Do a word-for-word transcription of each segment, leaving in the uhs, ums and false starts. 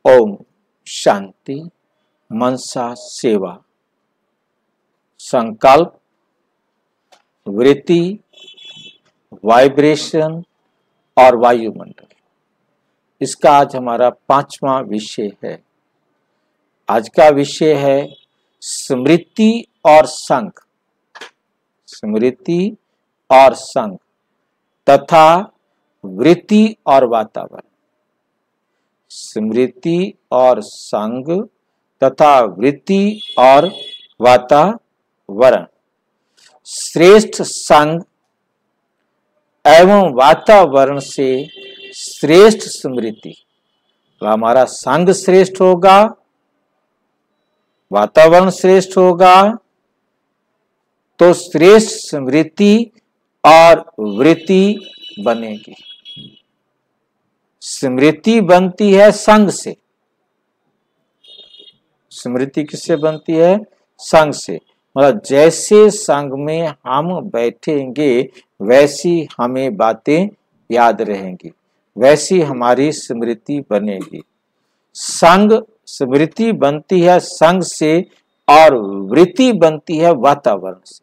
ओम शांति। मनसा सेवा, संकल्प, वृत्ति, वाइब्रेशन और वायुमंडल, इसका आज हमारा पांचवा विषय है। आज का विषय है स्मृति और संग, स्मृति और संग तथा वृत्ति और वातावरण। स्मृति और संग तथा वृत्ति और वातावरण। श्रेष्ठ संग एवं वातावरण से श्रेष्ठ स्मृति। तो हमारा संग श्रेष्ठ होगा, वातावरण श्रेष्ठ होगा, तो श्रेष्ठ स्मृति और वृत्ति बनेगी। स्मृति बनती है संग से। स्मृति किससे बनती है? संग से। मतलब जैसे संग में हम बैठेंगे वैसी हमें बातें याद रहेंगी, वैसी हमारी स्मृति बनेगी। संग स्मृति बनती है संग से और वृत्ति बनती है वातावरण से।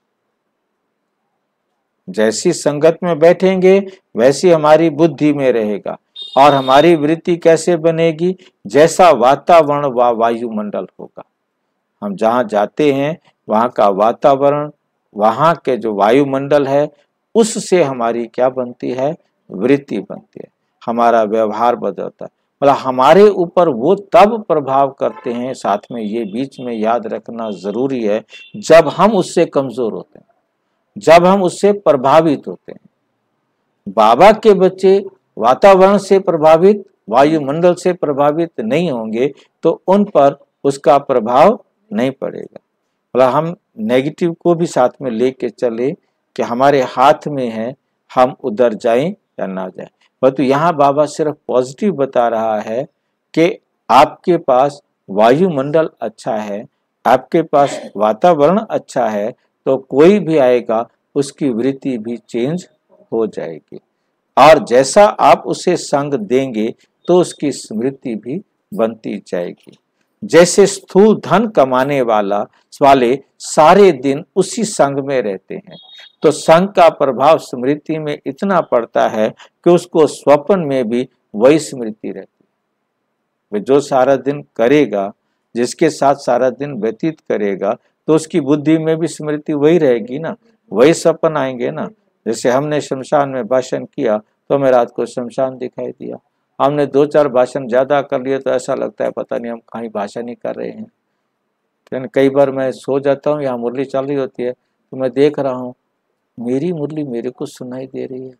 जैसी संगत में बैठेंगे वैसी हमारी बुद्धि में रहेगा। और हमारी वृत्ति कैसे बनेगी? जैसा वातावरण व वायुमंडल होगा। हम जहां जाते हैं वहां का वातावरण, वहां के जो वायुमंडल है, उससे हमारी क्या बनती है? वृत्ति बनती है। हमारा व्यवहार बदलता है। मतलब हमारे ऊपर वो तब प्रभाव करते हैं, साथ में ये बीच में याद रखना जरूरी है, जब हम उससे कमजोर होते हैं, जब हम उससे प्रभावित होते हैं। बाबा के बच्चे वातावरण से प्रभावित, वायुमंडल से प्रभावित नहीं होंगे तो उन पर उसका प्रभाव नहीं पड़ेगा। मतलब हम नेगेटिव को भी साथ में लेके चले कि हमारे हाथ में है, हम उधर जाएं या ना जाएं। परंतु यहाँ बाबा सिर्फ पॉजिटिव बता रहा है कि आपके पास वायुमंडल अच्छा है, आपके पास वातावरण अच्छा है, तो कोई भी आएगा उसकी वृत्ति भी चेंज हो जाएगी। और जैसा आप उसे संग देंगे तो उसकी स्मृति भी बनती जाएगी। जैसे स्थूल धन कमाने वाला वाले सारे दिन उसी संग में रहते हैं, तो संग का प्रभाव स्मृति में इतना पड़ता है कि उसको स्वप्न में भी वही स्मृति रहती है। जो सारा दिन करेगा, जिसके साथ सारा दिन व्यतीत करेगा, तो उसकी बुद्धि में भी स्मृति वही रहेगी ना, वही सपन आएंगे ना। जैसे हमने शमशान में भाषण किया तो हमें रात को शमशान दिखाई दिया। हमने दो चार भाषण ज्यादा कर लिए तो ऐसा लगता है पता नहीं हम कहीं भाषण ही कर रहे हैं। लेकिन कई बार मैं सो जाता हूँ, यहाँ मुरली चल रही होती है तो मैं देख रहा हूँ मेरी मुरली मेरे को सुनाई दे रही है,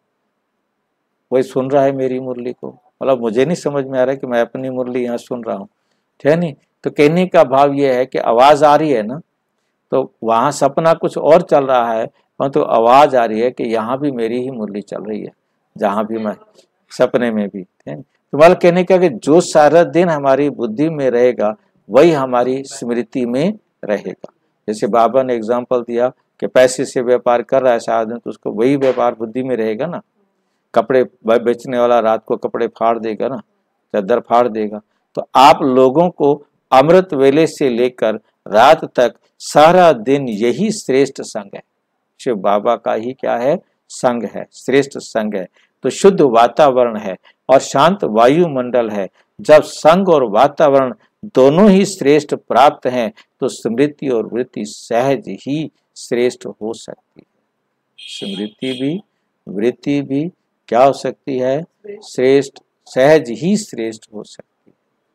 वही सुन रहा है मेरी मुरली को। मतलब मुझे नहीं समझ में आ रहा है कि मैं अपनी मुरली यहाँ सुन रहा हूँ, ठीक है नहीं। तो कहने का भाव यह है कि आवाज आ रही है ना, तो वहां सपना कुछ और चल रहा है, परंतु तो आवाज आ रही है कि यहाँ भी मेरी ही मुरली चल रही है, जहां भी मैं सपने में भी। तो मतलब कहने का कि जो सारा दिन हमारी बुद्धि में रहेगा वही हमारी स्मृति में रहेगा। जैसे बाबा ने एग्जांपल दिया कि पैसे से व्यापार कर रहा है शायद, तो उसको वही व्यापार बुद्धि में रहेगा ना। कपड़े बेचने वाला रात को कपड़े फाड़ देगा ना, चादर फाड़ देगा। तो आप लोगों को अमृत वेले से लेकर रात तक सारा दिन यही श्रेष्ठ संग है। शिव बाबा का ही क्या है? संग है, श्रेष्ठ संग है। तो शुद्ध वातावरण है और शांत वायुमंडल है। जब संग और वातावरण दोनों ही श्रेष्ठ प्राप्त हैं तो स्मृति और वृत्ति सहज ही श्रेष्ठ हो सकती है। स्मृति भी वृत्ति भी क्या हो सकती है? श्रेष्ठ, सहज ही श्रेष्ठ हो सकती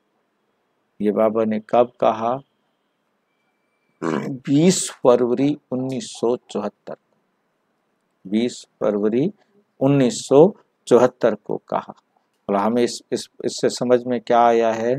है। ये बाबा ने कब कहा? बीस फरवरी उन्नीस सौ चौहत्तर बीस फरवरी उन्नीस सौ चौहत्तर को कहा। और हमें इस, इस इससे समझ में क्या आया है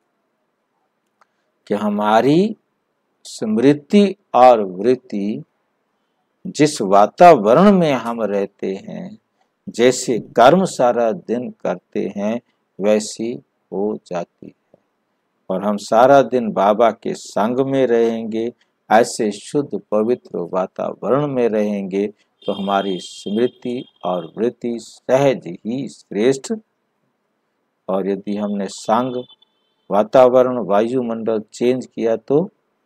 कि हमारी स्मृति और वृत्ति जिस वातावरण में हम रहते हैं, जैसे कर्म सारा दिन करते हैं, वैसी हो जाती है। और हम सारा दिन बाबा के संग में रहेंगे, ऐसे शुद्ध पवित्र वातावरण में रहेंगे, तो हमारी स्मृति और वृत्ति सहज ही श्रेष्ठ। और यदि हमने संग वातावरण वायुमंडल चेंज किया तो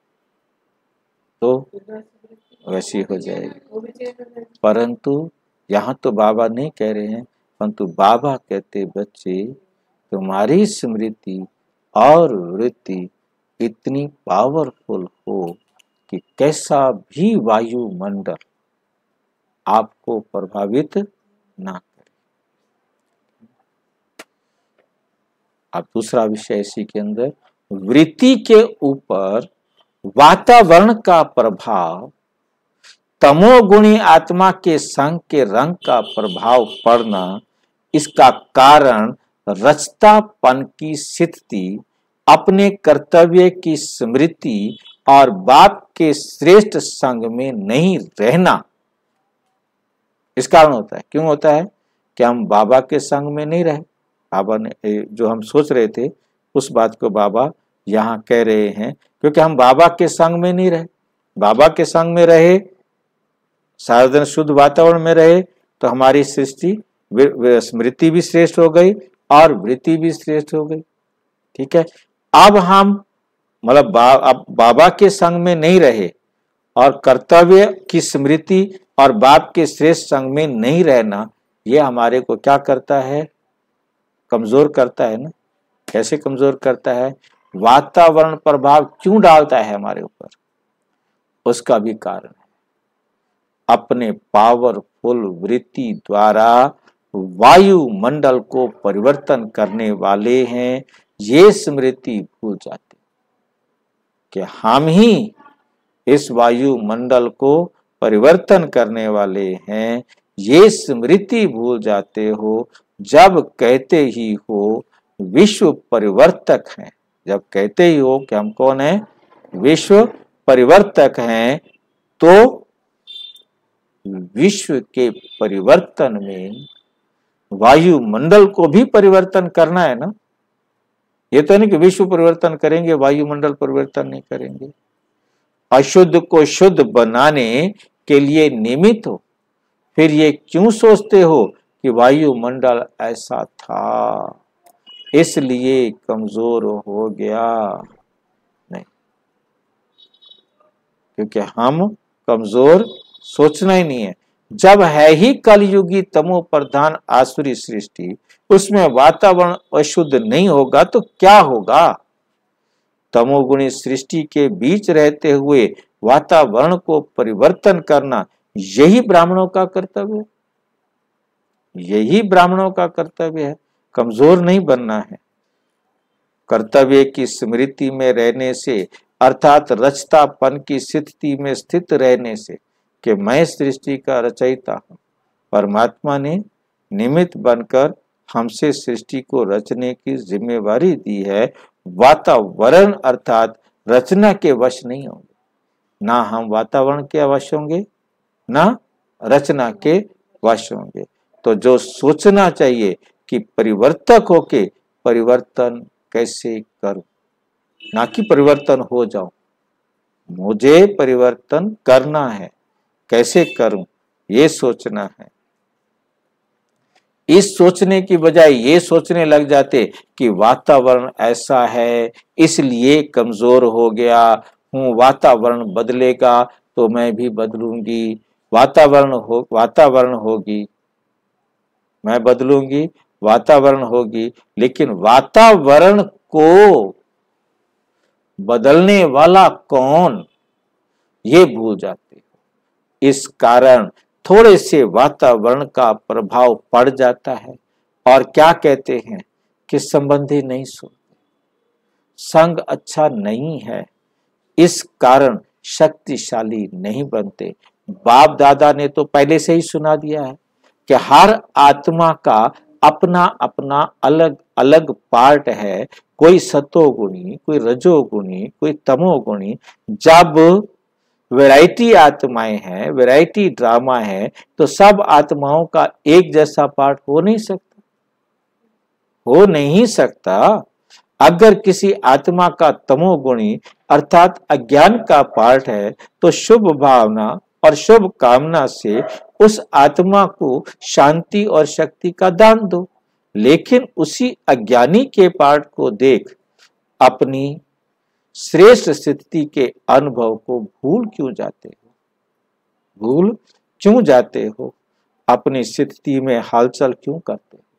तो वैसी हो जाएगी। परंतु यहाँ तो बाबा नहीं कह रहे हैं, परंतु बाबा कहते बच्चे तुम्हारी स्मृति और वृत्ति इतनी पावरफुल हो कि कैसा भी वायुमंडल आपको प्रभावित ना करे। अब दूसरा विषय इसी के अंदर, वृत्ति के ऊपर वातावरण का प्रभाव, तमोगुणी आत्मा के संग के रंग का प्रभाव पड़ना, इसका कारण रचतापन की स्थिति, अपने कर्तव्य की स्मृति और बाप के श्रेष्ठ संग में नहीं रहना, इस कारण होता है। क्यों होता है कि हम बाबा के संग में नहीं रहे। बाबा ने जो हम सोच रहे थे उस बात को बाबा यहाँ कह रहे हैं, क्योंकि हम बाबा के संग में नहीं रहे। बाबा के संग में रहे, साधन शुद्ध वातावरण में रहे, तो हमारी सृष्टि स्मृति भी श्रेष्ठ हो गई और वृत्ति भी श्रेष्ठ हो गई। ठीक है, अब हम मतलब बा, अब बाबा के संग में नहीं रहे और कर्तव्य की स्मृति और बाप के श्रेष्ठ संग में नहीं रहना, ये हमारे को क्या करता है, कमजोर करता है ना। कैसे कमजोर करता है? वातावरण प्रभाव क्यों डालता है हमारे ऊपर, उसका भी कारण है। अपने पावरफुल वृत्ति द्वारा वायुमंडल को परिवर्तन करने वाले हैं, ये स्मृति भूल जाते कि हम ही इस वायुमंडल को परिवर्तन करने वाले हैं। ये स्मृति भूल जाते हो जब कहते ही हो विश्व परिवर्तक हैं। जब कहते ही हो कि हम कौन है, विश्व परिवर्तक हैं, तो विश्व के परिवर्तन में वायुमंडल को भी परिवर्तन करना है ना। ये तो नहीं कि विश्व परिवर्तन करेंगे वायुमंडल परिवर्तन नहीं करेंगे। अशुद्ध को शुद्ध बनाने के लिए निमित्त हो, फिर ये क्यों सोचते हो कि वायुमंडल ऐसा था इसलिए कमजोर हो गया? नहीं, क्योंकि हम कमजोर सोचना ही नहीं है। जब है ही कलयुगी तमो प्रधान आसुरी सृष्टि, उसमें वातावरण अशुद्ध नहीं होगा तो क्या होगा? तमोगुणी सृष्टि के बीच रहते हुए वातावरण को परिवर्तन करना, यही ब्राह्मणों का कर्तव्य है। यही ब्राह्मणों का कर्तव्य है, कमजोर नहीं बनना है। कर्तव्य की स्मृति में रहने से, अर्थात रचतापन की स्थिति में स्थित रहने से कि मैं सृष्टि का रचयिता हूं, परमात्मा ने निमित्त बनकर हमसे सृष्टि को रचने की जिम्मेवारी दी है। वातावरण अर्थात रचना के वश नहीं होंगे, ना हम वातावरण के वश होंगे ना रचना के वश होंगे। तो जो सोचना चाहिए कि परिवर्तक होके परिवर्तन कैसे करूं, ना कि परिवर्तन हो जाऊं। मुझे परिवर्तन करना है, कैसे करूं ये सोचना है। इस सोचने की बजाय ये सोचने लग जाते कि वातावरण ऐसा है इसलिए कमजोर हो गया हूं, वातावरण बदलेगा तो मैं भी बदलूंगी, वातावरण हो वातावरण होगी मैं बदलूंगी, वातावरण होगी। लेकिन वातावरण को बदलने वाला कौन, ये भूल जाते। इस कारण थोड़े से वातावरण का प्रभाव पड़ जाता है और क्या कहते हैं कि संबंधी नहीं सुनते, संग अच्छा नहीं है, इस कारण शक्तिशाली नहीं बनते। बाप दादा ने तो पहले से ही सुना दिया है कि हर आत्मा का अपना अपना अलग अलग पार्ट है। कोई सतोगुणी, कोई रजोगुणी, कोई तमोगुणी। जब वैरायटी आत्माएं हैं, वैरायटी ड्रामा है, तो सब आत्माओं का एक जैसा पार्ट हो नहीं सकता, हो नहीं सकता। अगर किसी आत्मा का तमोगुणी अर्थात अज्ञान का पार्ट है तो शुभ भावना और शुभ कामना से उस आत्मा को शांति और शक्ति का दान दो। लेकिन उसी अज्ञानी के पार्ट को देख अपनी श्रेष्ठ स्थिति के अनुभव को भूल क्यों जाते हो? भूल क्यों जाते हो? अपनी स्थिति में हलचल क्यों करते हो?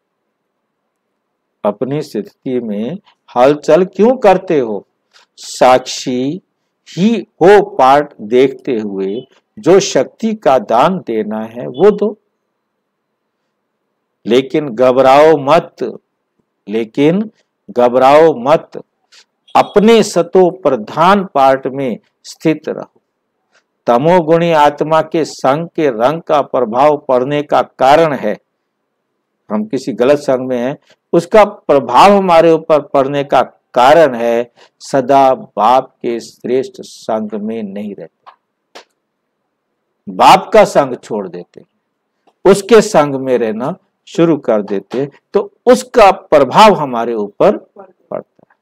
अपनी स्थिति में हलचल क्यों करते हो? साक्षी ही हो पाठ देखते हुए जो शक्ति का दान देना है वो दो, लेकिन घबराओ मत, लेकिन घबराओ मत। अपने सतो प्रधान पाठ में स्थित रहो। तमोगुणी आत्मा के संग के रंग का प्रभाव पड़ने का कारण है, हम किसी गलत संग में हैं, उसका प्रभाव हमारे ऊपर पड़ने का कारण है सदा बाप के श्रेष्ठ संग में नहीं रहते। बाप का संग छोड़ देते, उसके संग में रहना शुरू कर देते, तो उसका प्रभाव हमारे ऊपर पड़ता है।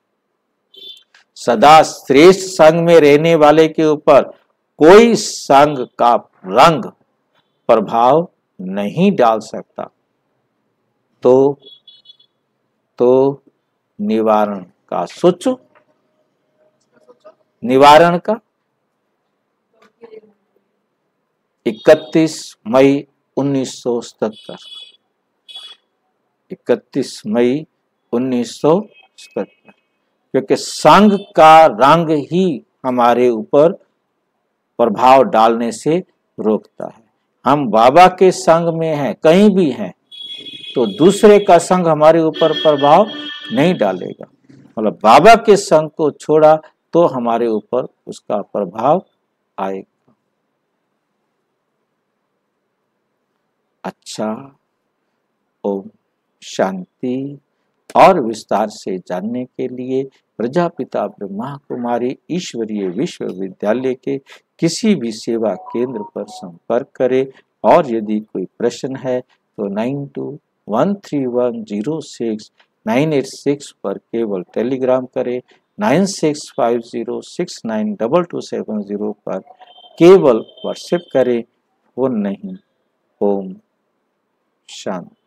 सदा श्रेष्ठ संग में रहने वाले के ऊपर कोई संग का रंग प्रभाव नहीं डाल सकता। तो तो निवारण का सोचो, निवारण का इकतीस मई उन्नीस सौ सतहत्तर, इकतीस मई उन्नीस सौ सतहत्तर, क्योंकि संग का रंग ही हमारे ऊपर प्रभाव डालने से रोकता है। हम बाबा के संग में हैं, कहीं भी हैं, तो दूसरे का संग हमारे ऊपर प्रभाव नहीं डालेगा। मतलब बाबा के संग को छोड़ा तो हमारे ऊपर उसका प्रभाव आएगा। अच्छा, ओम शांति। और विस्तार से जानने के लिए प्रजापिता ब्रह्मा कुमारी ईश्वरीय विश्वविद्यालय के किसी भी सेवा केंद्र पर संपर्क करें। और यदि कोई प्रश्न है तो nine two one three one zero six nine eight six पर केवल टेलीग्राम करें। Nine six five zero six nine double two seven zero पर केवल व्हाट्सएप करें, फोन नहीं। ओम शांति।